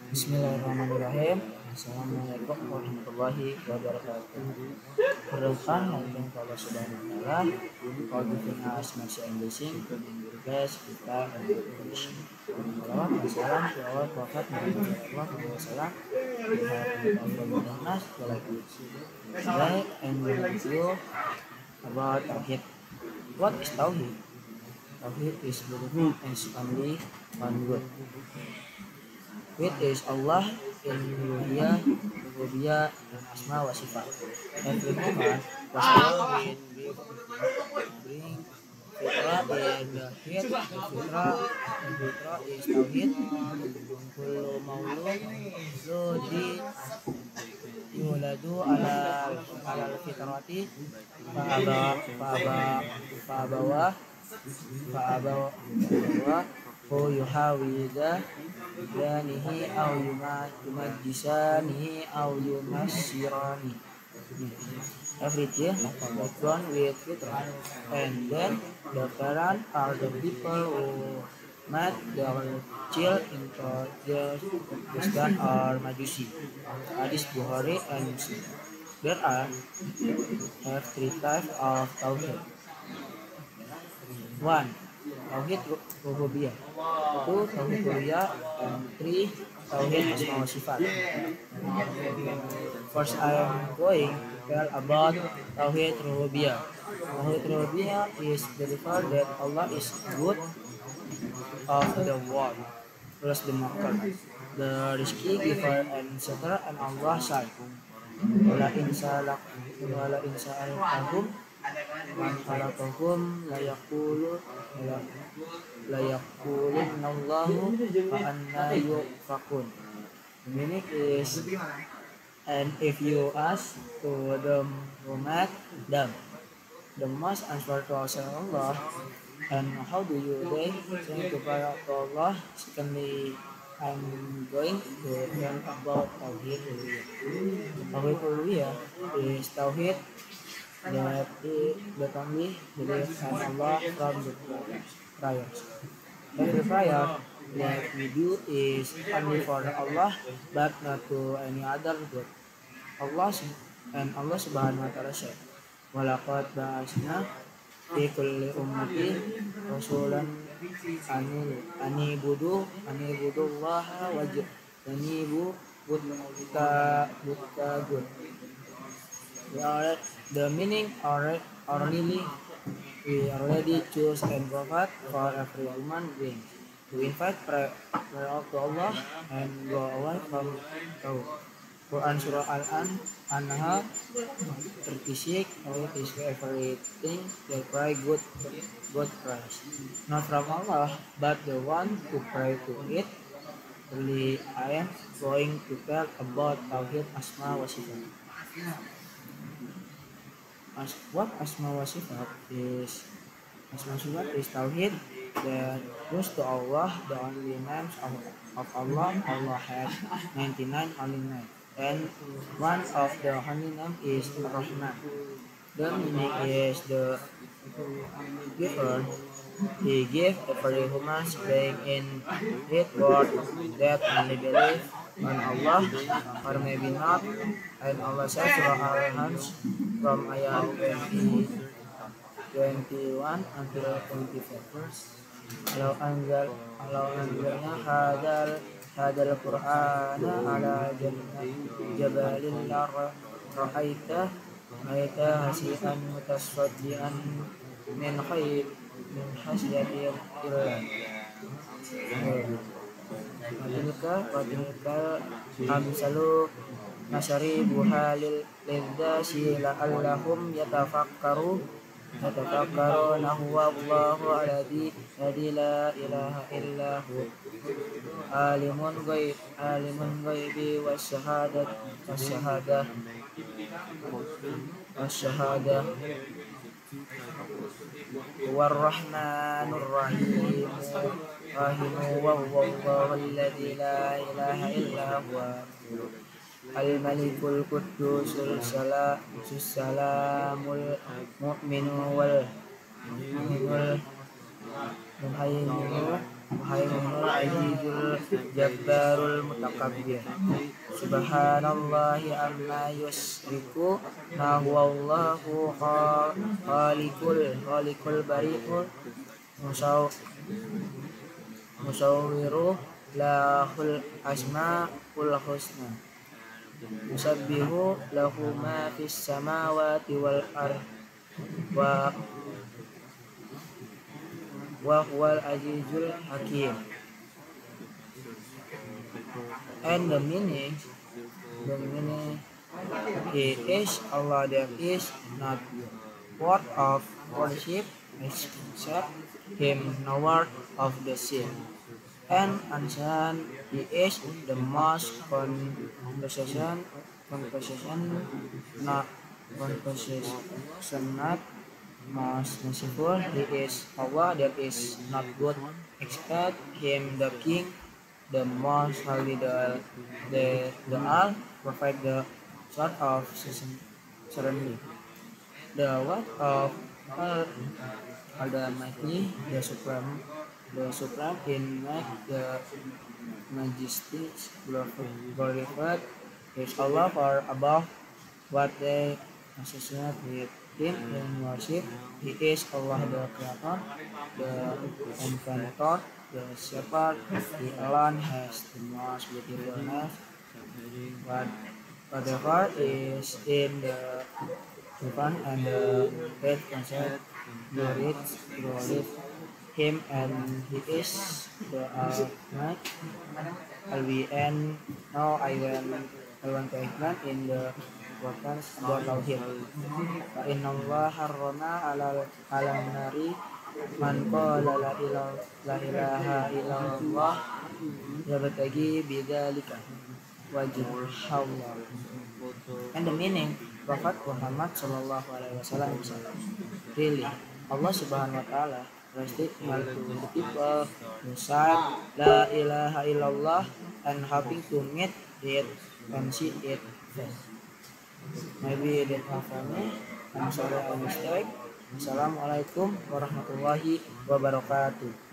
Bismillahirrahmanirrahim. Assalamualaikum warahmatullahi wabarakatuh. Perkenalkan, nama Allah Subhanahu wa Ta'ala. For giving us mercy and blessing to be the best kita and good condition. Salawat dan salam to our Prophet Muhammad SAW. We have all us like this. Today I'm going to tell you about Tauhid. What is Tauhid? Tauhid is believing is only one God. Which is Allah in uluhiyah, rububiyah, dan asma wa sifat. Every human was born with bring fitrah in the hid. Fitrah is tauhid. Kullu maulud yuladu ala fitrati fa'abawa yuhawida yanihi au yumajjisanihi au yumassirani. Everything was born with fitrah, and then the parents are the people who made their child into the Christian or Majusi. Hadis Bukhari and Muslim. There are three types of tauhid. 1. Tauhid rububiyah. 2. Tauhid uluhiyah, and 3. Tauhid asma wa sifat. First, I am going to tell about Tauhid rububiyah. Tauhid rububiyah is belief that Allah is good of the world, plus the maker, the rizki giver, and etc. and Allah side. Wala insa'alahum man khalaqahum layakulunallahu wa anna yufakun. The meaning is, and if you ask to them who made them, the must answer to Allah. And how do you they think to pray to Allah? Secondly, I'm going to learn about Tauhid Uluhiyah. Tauhid Uluhiyah is Tauhid that only believe in Allah from the prayers. Every prayer that we do is only for Allah, but not to any other God. Allah Subhanahu wa Ta'ala said, "Walaqad ba'asna fi kulli ummati rasulan anibudullaha wajtanibu buttagut." The meaning really we already choose and provide for every human being to invite prayer to Allah and go away from tauhid. Quran Surah Al-An'am 36, it is everything that pray good praise, not from Allah, but the one who pray to it. Really, I am going to tell about Tauhid Asma wa Sifat. What Asma wa Sifat is? Asma wa Sifat is Tauhid that goes to Allah, the only names of Allah. Allah has 99 holy names, and one of the holy name is Ar-Rahman. The meaning is the giver. He gave every human being in it word that only believe on Allah or maybe not. And Allah says Surah Al-An'am from ayat 21 until 24 verse. Kalau anzalna hadal Qur'ana ala jabalin ra'aita hasian mutasaddian min hasyatillah. Wadilka amsalu nasari buhalil lidzasi la'allahum yatafakkaruna huwa Allahu alladhi la ilaha illa hu alimun ghaibi wasyahadah warrahmanur rahim wa huwa Allahu alladhi la ilaha illa huwa al-malikul quddusul salamul mu'minul muhaiminul Muhaiminul azizul jabbarul mutakabbir. Subhanallahi amma yusriku. Huwallahu khaliqul bari'ul musawwiru lahul asmaul husna. Musabbihu lahu ma fis samawati wal ardh wa huwal azizul hakim. And the meaning he is Allah, there is not word of worship except him, no word of the sin. And Ansan, he is the most compassionate, most merciful. He is Allah, there is not good except him, the King, the most holy, the all, provide the sort of serenity. The word of Almighty, the supreme in make the majesty glorified is Allah far above what they associate with him in worship. He is Allah, the creator, the inventor, the shepherd. He alone has the most beautiful name. Whatever is in the heaven and the earth concept glorify him, and he is the Almighty. And now I want to explain in the importance about Tauhid. Inna Allah harrama ala nari man qala la ilaha illallah yabtagi bidzalika wajh Allah. And the meaning, Prophet Muhammad sallallahu alaihi wasallam said, really, Allah subhanahu wa ta'ala restricted to the people who said la ilaha illallah and hoping to meet it and see it first. Maybe that for me. I'm sorry I mistake. Assalamualaikum warahmatullahi wabarakatuh.